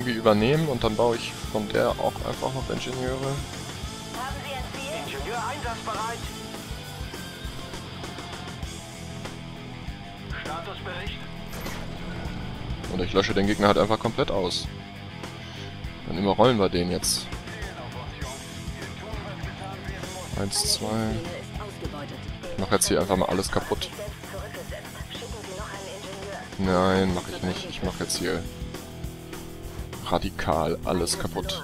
irgendwie übernehmen und dann baue ich von der auch einfach noch Ingenieure. Haben Sie ein Ziel? Ingenieur einsatzbereit. Statusbericht. Und ich lösche den Gegner halt einfach komplett aus. Dann überrollen wir den jetzt. 1, 2. Ich mache jetzt hier einfach mal alles kaputt. Nein, mache ich nicht. Ich mache jetzt hier radikal alles kaputt.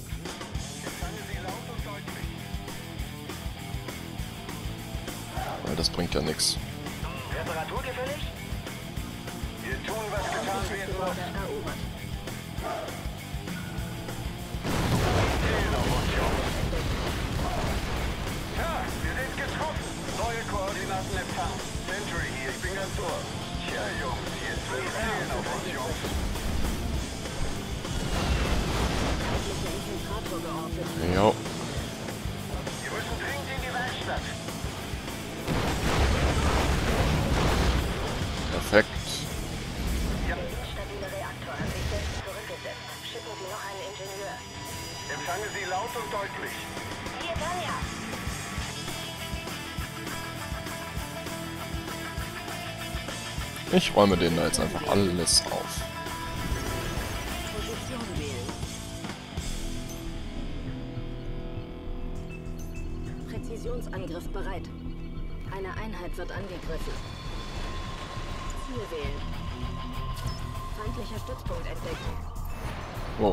Weil das bringt ja nichts. Reparatur gefällig? Wir tun, was getan werden muss. Ja, wir sind getroffen. Neue Koordinaten empfangen. Sentry hier, ich bin ganz ohr. Tja, Jungs, jetzt wird's zählen auf uns, Jungs. Jo. Wir müssen dringend in die Werkstatt. Perfekt. Ja. Stabile Reaktor hat sich selbst zurückgesetzt. Schicken Sie noch einen Ingenieur. Empfange Sie laut und deutlich. Hier, Tanja. Ich räume denen da jetzt einfach alles auf. Position wählen. Präzisionsangriff bereit. Eine Einheit wird angegriffen. Ziel wählen. Feindlicher Stützpunkt entdeckt. Oh.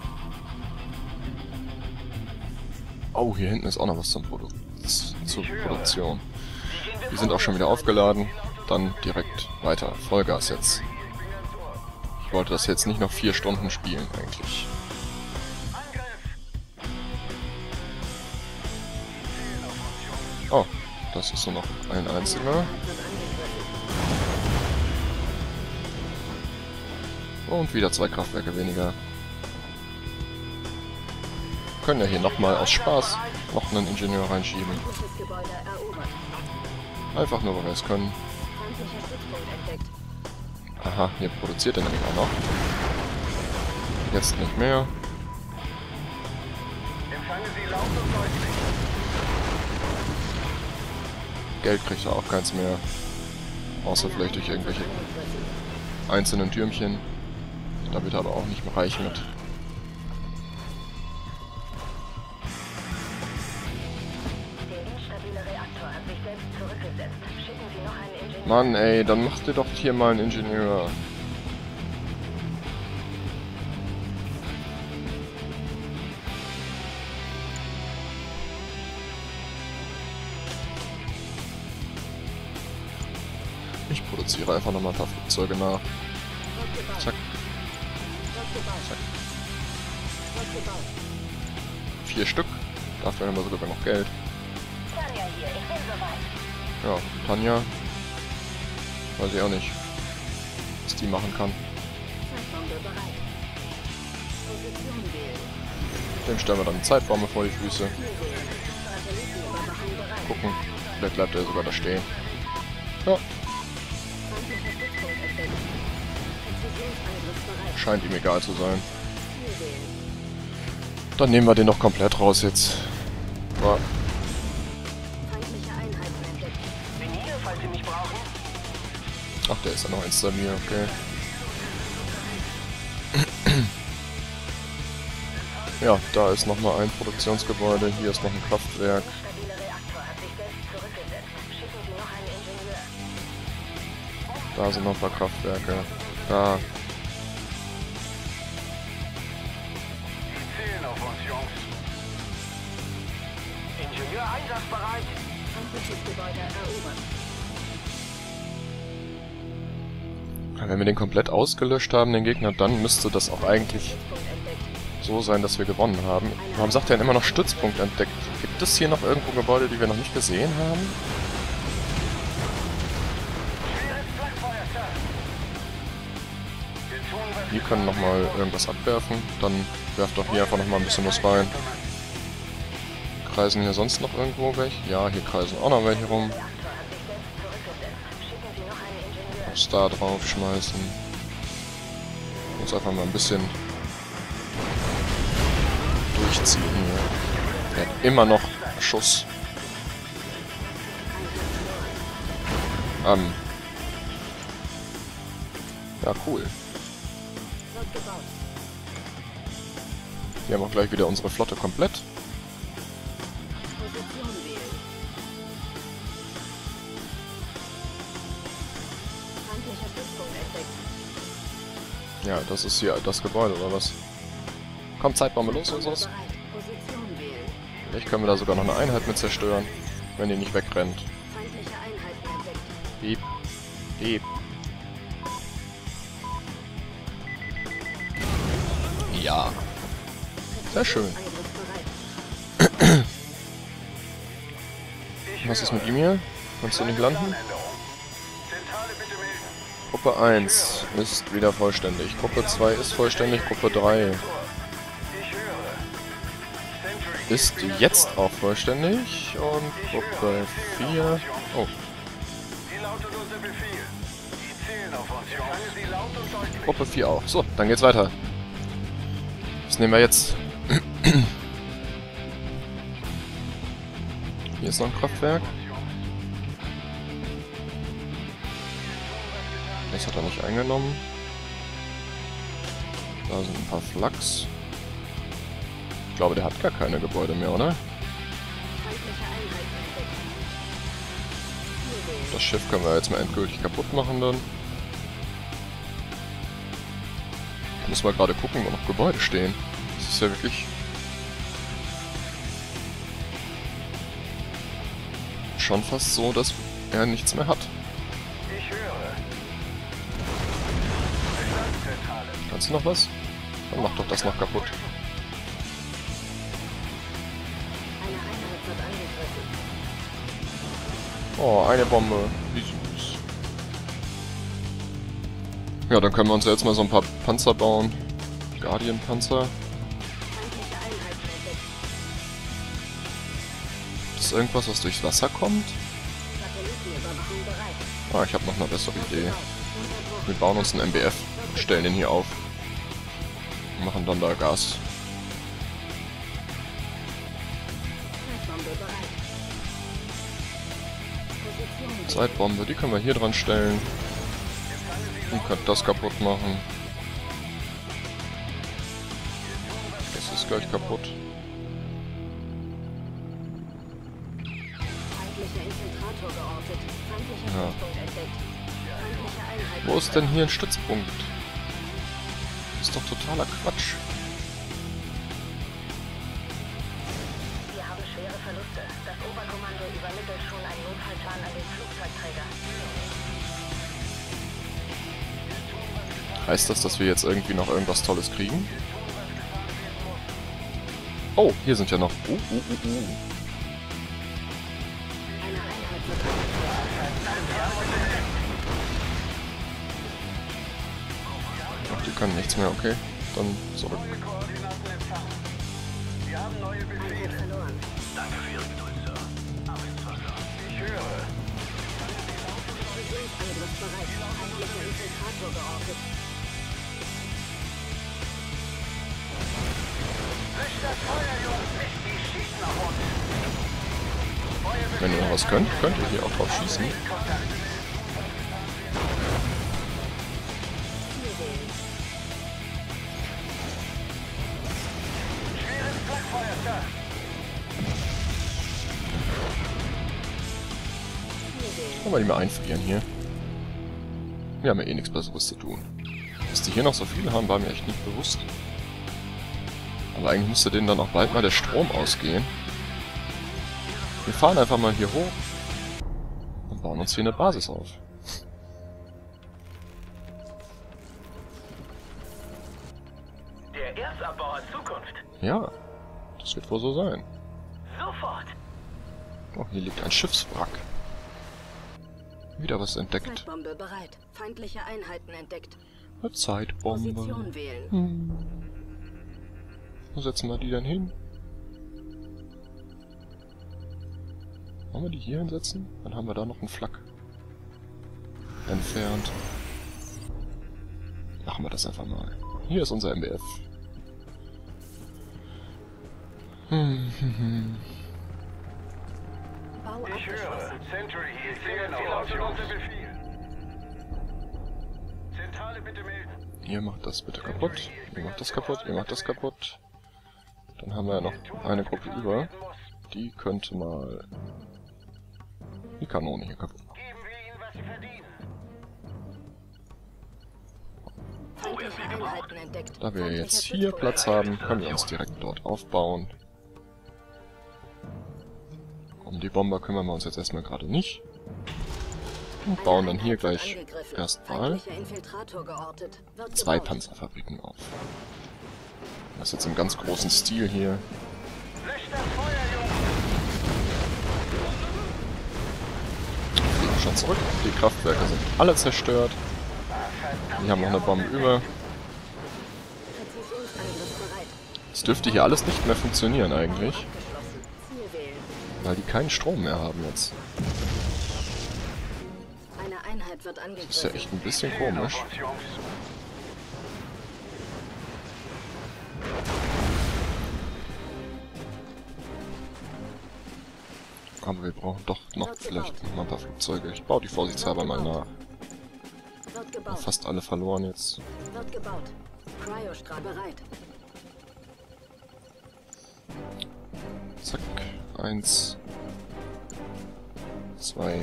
Oh, hier hinten ist auch noch was zur Produktion. Die sind auch schon wieder aufgeladen. Dann direkt weiter. Vollgas jetzt. Ich wollte das jetzt nicht noch 4 Stunden spielen, eigentlich. Oh, das ist nur noch ein einziger. Und wieder 2 Kraftwerke weniger. Können ja hier nochmal aus Spaß noch einen Ingenieur reinschieben. Feindliches Gebäude erobert. Einfach nur, weil wir es können. Feindlicher Stützpunkt entdeckt. Aha, hier produziert er nämlich auch noch. Jetzt nicht mehr. Empfange Sie laut und deutlich. Geld kriegt er auch keins mehr. Außer vielleicht durch irgendwelche einzelnen Türmchen. Da wird er aber auch nicht mehr reich mit. Der instabile Reaktor hat sich selbst zurückgesetzt. Schicken Sie noch einen Ingenieur. Mann, ey, dann macht ihr doch hier mal einen Ingenieur. Ich produziere einfach nochmal ein paar Flugzeuge nach. Zack, zack. 4 Stück. Dafür haben wir sogar noch Geld. Tanja hier, ich bin soweit. Ja, Tanja. Weiß ich auch nicht, was die machen kann. Zeitbombe bereit. Position wählen. Dem stellen wir dann eine Zeitbombe vor die Füße. Ziel wählen. Satellitenüberwachung bereit. Gucken, vielleicht bleibt er sogar da stehen. Ja, Feindlicher Stützpunkt entdeckt. Präzisionsangriff bereit. scheint ihm egal zu sein. Ziel wählen. Dann nehmen wir den noch komplett raus jetzt. Ja, Feindliche Einheiten entdeckt. Bin hier, falls Sie mich brauchen. ach, der ist ja noch installiert, okay. Ja, da ist nochmal ein Produktionsgebäude, hier ist noch ein Kraftwerk. Stabile Reaktor hat sich selbst zurückgesetzt. Schicken Sie noch einen Ingenieur. Da sind noch ein paar Kraftwerke. Da, Zählen auf uns, Jungs. Ingenieur einsatzbereit. Feindliches Gebäude erobert. wenn wir den komplett ausgelöscht haben, den Gegner, dann müsste das auch eigentlich Stützpunkt entdeckt. so sein, dass wir gewonnen haben. Warum sagt er denn immer noch Stützpunkt entdeckt? Gibt es hier noch irgendwo Gebäude, die wir noch nicht gesehen haben? Schweres Flakfeuer, Sir. Wir tun, was Die können nochmal irgendwas abwerfen. Dann werft doch hier einfach nochmal ein bisschen was rein. Kreisen hier sonst noch irgendwo welche? Ja, hier kreisen auch noch welche rum. Reaktor hat sich selbst zurückgesetzt. Schicken Sie noch einen Ingenieur. Aufs da drauf schmeißen. Uns einfach mal ein bisschen durchziehen hier. Der hat immer noch Schuss. Ja, cool. Wir haben auch gleich wieder unsere Flotte komplett. Ja, das ist hier das Gebäude, oder was? Kommt Zeitbombe los oder sowas? Vielleicht können wir da sogar noch eine Einheit mit zerstören, wenn die nicht wegrennt. Piep. Piep. Ja. Sehr schön. Was ist mit ihm hier? Kannst du nicht landen? Gruppe 1 ist wieder vollständig. Gruppe 2 ist vollständig. Gruppe 3 ist jetzt auch vollständig. Und Gruppe 4... Oh. Gruppe 4 auch. So, dann geht's weiter. Was nehmen wir jetzt? Hier ist noch ein Kraftwerk. Das hat er nicht eingenommen. Da sind ein paar Flaks. Ich glaube, der hat gar keine Gebäude mehr, oder? Das Schiff können wir jetzt mal endgültig kaputt machen dann. Ich muss mal gerade gucken, wo noch Gebäude stehen. Das ist ja wirklich... schon fast so, dass er nichts mehr hat. Kannst du noch was? Dann mach doch das noch kaputt. Oh, eine Bombe. Wie süß. Ja, dann können wir uns jetzt mal so ein paar Panzer bauen. Guardian-Panzer. Ist irgendwas, was durchs Wasser kommt? Ah, ich habe noch eine bessere Idee. Wir bauen uns einen MBF und stellen den hier auf. Und machen dann da Gas. Zeitbombe, die können wir hier dran stellen. Und könnt das kaputt machen. Das ist gleich kaputt. Ja. Wo ist denn hier ein Stützpunkt? Das ist doch totaler Quatsch. Wir haben schwere Verluste. Das Oberkommando übermittelt schon einen Notfallplan an den Flugzeugträger. Heißt das, dass wir jetzt irgendwie noch irgendwas Tolles kriegen? Oh, hier sind ja noch... Ach, die können nichts mehr, okay. Dann zurück. Wir haben neue Befehle. Danke für Ihre Geduld, Sir. Ich höre. Löscht das Feuer, Jungs! Die schießen auf uns! Wenn ihr noch was könnt, könnt ihr hier auch drauf schießen. Können wir die mal einfrieren hier. Wir haben ja eh nichts Besseres zu tun. Dass die hier noch so viele haben, war mir echt nicht bewusst. Aber eigentlich müsste denen dann auch bald mal der Strom ausgehen. Wir fahren einfach mal hier hoch und bauen uns hier eine Basis auf. Der Erzabbau hat Zukunft. Ja, das wird wohl so sein. Sofort! Oh, hier liegt ein Schiffswrack. Wieder was entdeckt. Zeitbombe bereit. Feindliche Einheiten entdeckt. Eine Zeitbombe. Position wählen. Wo setzen wir die denn hin? Wollen wir die hier hinsetzen? Dann haben wir da noch einen Flak entfernt. Machen wir das einfach mal. Hier ist unser MBF. Bau Ich höre. abgeschlossen. Sentry hier. Ich sehe Sie lauten unser Befehl. Zentrale, bitte melden. Ihr macht das bitte kaputt. Ihr macht das kaputt. Ihr macht das kaputt. Dann haben wir ja noch eine Gruppe über. Die könnte mal die Kanone hier kaputt machen. Geben wir ihnen, was sie verdienen. Feindliche Einheiten entdeckt. Da wir Feindlicher jetzt hier Stützpunkt Platz haben, können wir uns direkt dort aufbauen. Um die Bomber kümmern wir uns jetzt erstmal gerade nicht. Und bauen dann hier gleich erstmal Feindlicher Infiltrator geortet. Wird 2 gebaut. Panzerfabriken auf. Das ist jetzt im ganz großen Stil hier. Löscht das Feuer, Jungs. Fliegen schon zurück. Die Kraftwerke sind alle zerstört. Wir haben noch eine Bombe über. Präzisionsangriff bereit. Es dürfte hier alles nicht mehr funktionieren eigentlich, Abgeschlossen. Ziel wählen. weil die keinen Strom mehr haben jetzt. Eine Einheit wird angegriffen. Das ist ja echt ein bisschen komisch. Auf uns, Jungs. Aber wir brauchen doch noch vielleicht noch mal ein paar Flugzeuge. Ich baue die vorsichtshalber mal nach. Wird gebaut. Fast alle verloren jetzt. Wird gebaut. Cryostrahl bereit. Zack. 1. 2.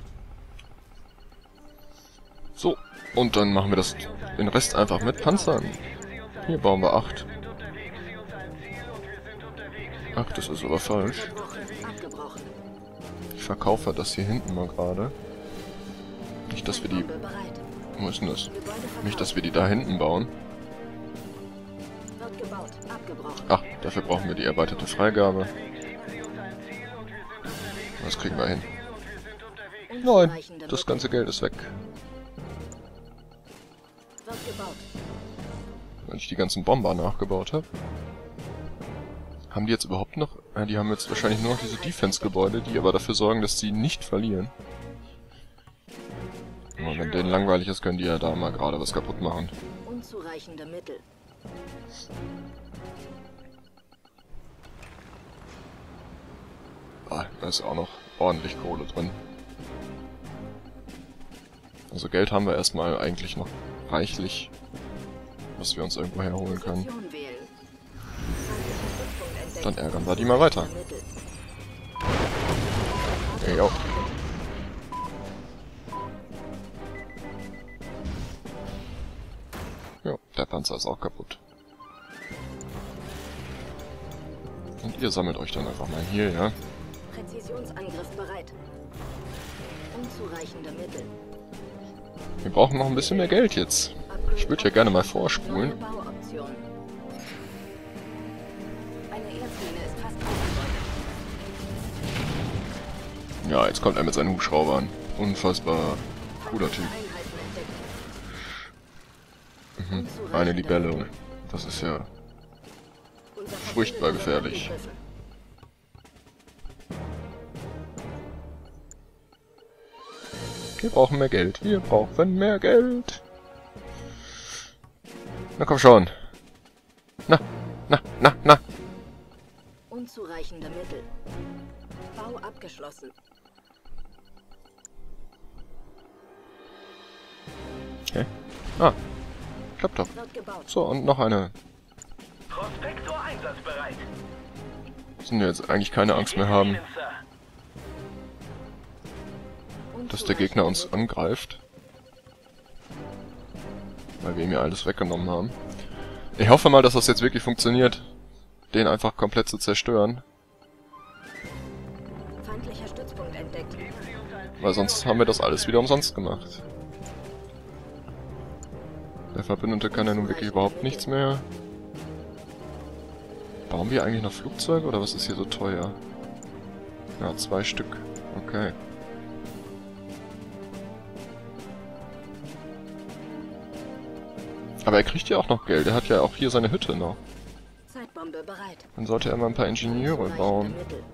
So. Und dann machen wir den Rest einfach mit Panzern. Hier bauen wir 8. 8, das ist aber falsch. Unterbrochen. Abgebrochen. Ich verkaufe das hier hinten mal gerade. Nicht, dass wir die... Bombe bereit. Wo ist denn das? Gebäude verkauft. Nicht, dass wir die da hinten bauen. Wird gebaut. Abgebrochen. Ach, dafür brauchen wir die erweiterte Freigabe. Das kriegen wir hin. Nein, Unzureichende das Mittel. ganze Geld ist weg. Wird gebaut. Weil ich die ganzen Bomber nachgebaut habe. Haben die jetzt überhaupt noch... Ja, die haben jetzt wahrscheinlich nur noch diese Defense-Gebäude, die aber dafür sorgen, dass sie nicht verlieren. Und wenn denen langweilig ist, können die ja da mal gerade was kaputt machen. Unzureichende Mittel. Ah, da ist auch noch ordentlich Kohle drin. Also Geld haben wir erstmal eigentlich noch reichlich, was wir uns irgendwo herholen können. Position wählen. Feindlicher Stützpunkt entdeckt. Dann ärgern wir die mal weiter. Mittel. Ey, yo. Ja, der Panzer ist auch kaputt. Und ihr sammelt euch dann einfach mal hier, ja? Präzisionsangriff bereit. Unzureichende Mittel. Wir brauchen noch ein bisschen mehr Geld jetzt. Ich würde ja gerne mal vorspulen. Neue Bauoption. Eine Erzmine ist fast ausgebeutet. Ja, jetzt kommt er mit seinen Hubschraubern. Unfassbar cooler Typ. Einheiten entdeckt. Mhm. Eine Libelle. Das ist ja... Unser Furchtbar Verbündeter wird gefährlich. angegriffen. Wir brauchen mehr Geld. Wir brauchen mehr Geld. Na komm schon. Na. Unzureichende Mittel. Bau abgeschlossen. Okay. Ah. Klappt doch. Wird gebaut. So, und noch eine. Prospektor einsatzbereit. Müssen wir jetzt eigentlich keine Angst mehr haben, dass der Gegner uns angreift. Weil wir ihm ja alles weggenommen haben. Ich hoffe mal, dass das jetzt wirklich funktioniert, den einfach komplett zu zerstören. Feindlicher Stützpunkt entdeckt. Weil sonst haben wir das alles wieder umsonst gemacht. Der Verbündete kann ja nun wirklich überhaupt nichts mehr. Bauen wir eigentlich noch Flugzeuge oder was ist hier so teuer? Ja, 2 Stück. Okay. Aber er kriegt ja auch noch Geld. Er hat ja auch hier seine Hütte noch. Zeitbombe bereit. Dann sollte er mal ein paar Ingenieure bauen. Unzureichende Mittel.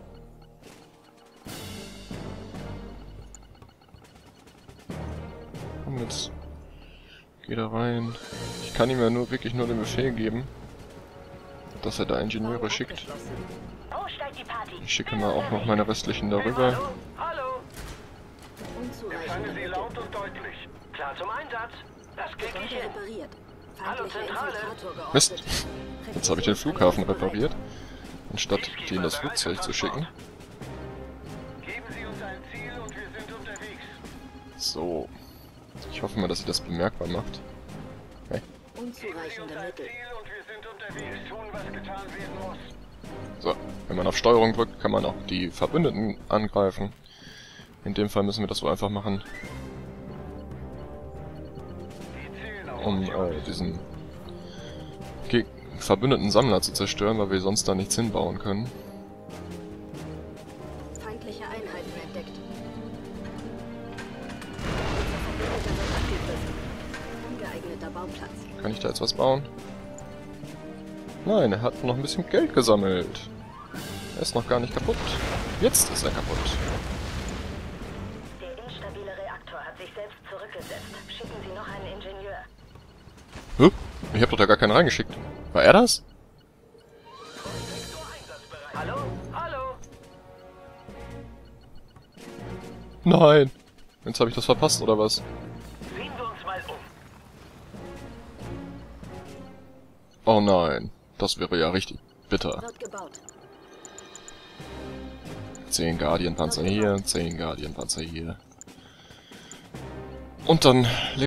Komm jetzt. Geh da rein. Ich kann ihm ja nur wirklich nur den Befehl geben. dass er da Ingenieure schickt. Wo steigt die Party? Ich schicke mal auch noch meine restlichen darüber. Hallo? Hallo? Unzureichende Empfange Sie Mittel. laut und deutlich. Klar zum Einsatz. Das krieg ich Gebäude hin. repariert. Hallo, Feindlicher Zentrale. Infiltrator geortet. Mist! Jetzt habe ich den Flughafen repariert, anstatt die in das Flugzeug zu schicken. Geben Sie uns ein Ziel und wir sind unterwegs. So. Ich hoffe mal, dass sie das bemerkbar macht. Okay. Geben Sie uns Unzureichende ein Mittel. Ziel und wir sind unterwegs. Tun, was getan werden muss. So, wenn man auf Steuerung drückt, kann man auch die Verbündeten angreifen. In dem Fall müssen wir das so einfach machen, Die zählen auf um uns. diesen verbündeten Sammler zu zerstören, weil wir sonst da nichts hinbauen können. Feindliche Einheiten entdeckt. Unser Verbündeter wird abgegriffen. Ungeeigneter Bauplatz. Kann ich da jetzt was bauen? Nein, er hat noch ein bisschen Geld gesammelt. Er ist noch gar nicht kaputt. Jetzt ist er kaputt. Der instabile Reaktor hat sich selbst zurückgesetzt. Schicken Sie noch einen Ingenieur. Hä? Ich hab doch da gar keinen reingeschickt. War er das? Hallo? Hallo? Nein. Jetzt habe ich das verpasst, oder was? Sehen wir uns mal um. Oh nein. Das wäre ja richtig bitter. Wird gebaut. 10 Guardian-Panzer hier, 10 Guardian-Panzer hier. Und dann